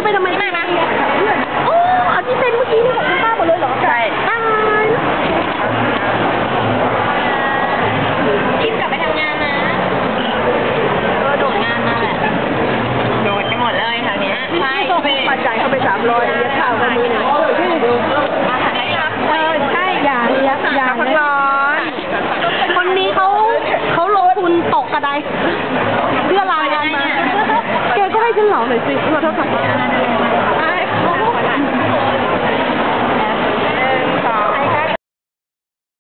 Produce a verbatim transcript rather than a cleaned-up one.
ไปทำไมไม่มาโอ้เอาที่เป็นเมื่อกี้นี่ของคุณป้าหมดเลยเหรอใช่ตายรีบกลับไปทำงานนะก็โดดงานนั่นแหละโดดไปหมดเลยแถวนี้ใช่ปัจจัยเข้าไปสามร้อยเลี้ยงข้าวกันมือหนึ่งมาทานได้ครับเออใช่อย่าเลี้ยงอย่าพักร้อนคนนี้เขาเขาลงทุนตกกระไดเพื่อลายงานมาแกก็ให้ฉันเหล่าหน่อยสิขอโทษค่ะ